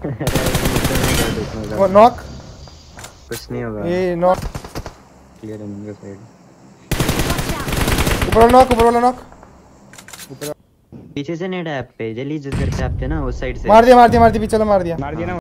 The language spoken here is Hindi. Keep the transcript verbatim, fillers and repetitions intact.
वो नॉक, कुछ नहीं होगा। ये नॉक क्लियर है मेरे साइड। ऊपर वाला नॉक, ऊपर वाला नॉक। पीछे से नेट ऐप पे जल्दी जिस घर पे आप थे ना उस साइड से मार दिया मार दिया मार दिया, पीछे वाला मार दिया। मार दिया ना।